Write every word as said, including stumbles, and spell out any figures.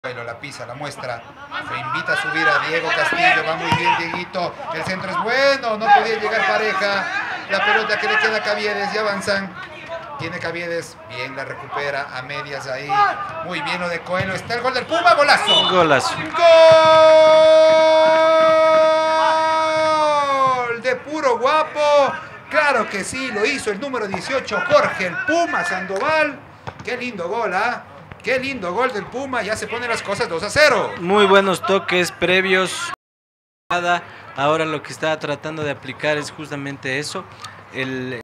La pisa, la muestra, lo invita a subir a Diego Castillo, va muy bien Dieguito, el centro es bueno, no podía llegar pareja, la pelota que le queda a Caviedes y avanzan, tiene Caviedes, bien la recupera a medias ahí, muy bien lo de Coelho, está el gol del Puma, golazo, golazo, gol de puro guapo, claro que sí, lo hizo el número dieciocho, Jorge el Puma Sandoval, qué lindo gol, ¿ah? ¿eh? Qué lindo gol del Puma, ya se ponen las cosas dos a cero. Muy buenos toques previos. Ahora lo que está tratando de aplicar es justamente eso. El